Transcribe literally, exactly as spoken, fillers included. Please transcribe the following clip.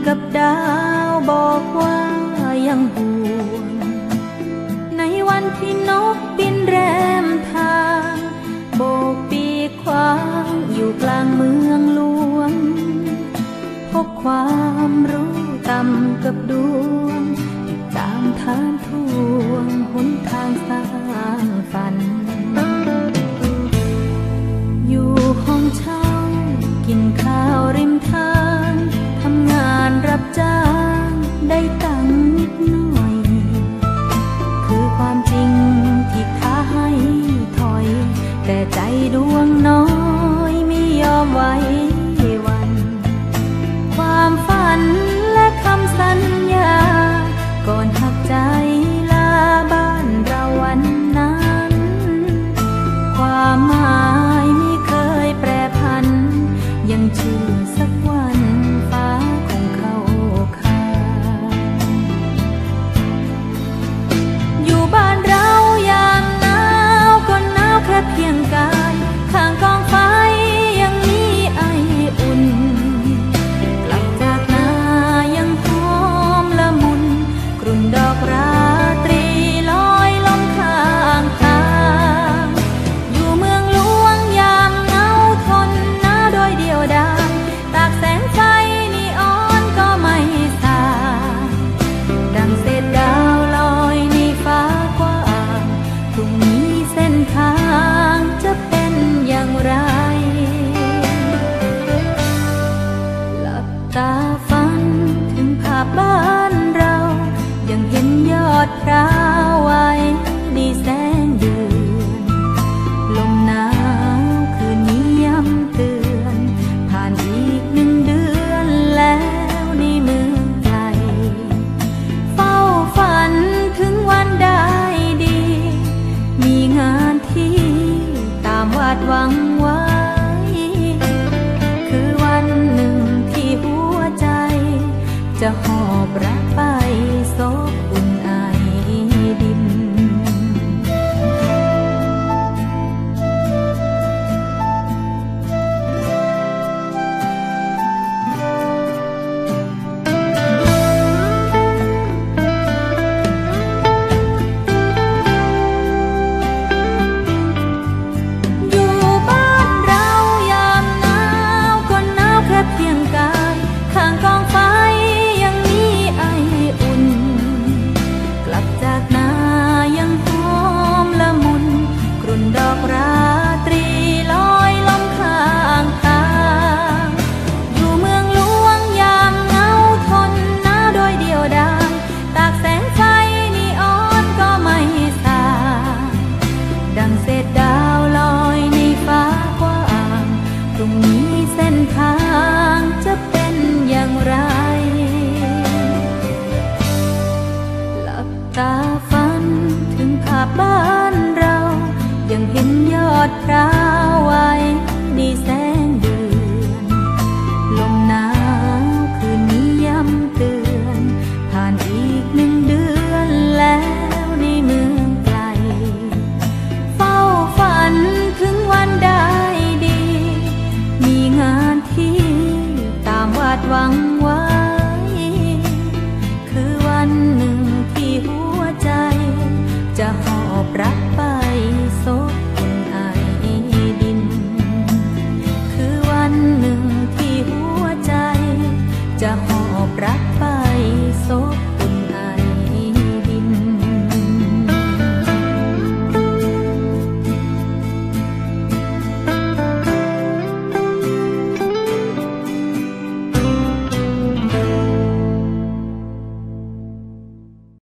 กับดาวบอกว่ายังห่วงในวันที่นกบินแรมทางโบกปีกขวางอยู่กลางเมืองหลวงพบความรู้ต่ำกับดวงติดตามทานทวงหนทางสร้างฝันอยู่ห้องเช่ากินข้าวริมทางทำงานรับจ้างได้ตังค์นิดหน่อยคือความจริงที่ท้าให้ถอยแต่ใจดวงน้อยไม่ยอมไว้วันความฝันและคำสัญญาก่อนหักใจลาบ้านเราวันนั้นความหมายไม่เคยแปรผันยังเชื่อสักวันฟ้าคงเข้าข้างอยู่บ้านเรายามหนาวก็หนาวแค่เพียงกายข้างกองไฟยังมีไออุ่นกลับจากนายังหอมละมุนกลุ่นดอกราตรีลอยลมข้างทางอยู่เมืองหลวงยามเหงาทนหนาวโดยเดียวดายตากแสงไฟนีออนก็ไม่สางดังเศษดาวลอยในฟ้ากว้างพรุ่งนี้เส้นทางจะเป็นอย่างไรหลับตาฝันถึงภาพบ้านเรายังเห็นยอดพร้าวไว้ในแสงเดือนลมหนาวคืนนี้ย้ำเตือนผ่านอีกหนึ่งเดือนแล้วในเมืองไกลเฝ้าฝันถึงวันได้ดีมีงานที่ตามวาดหวังไว้คือวันหนึ่งที่หัวใจจะหอ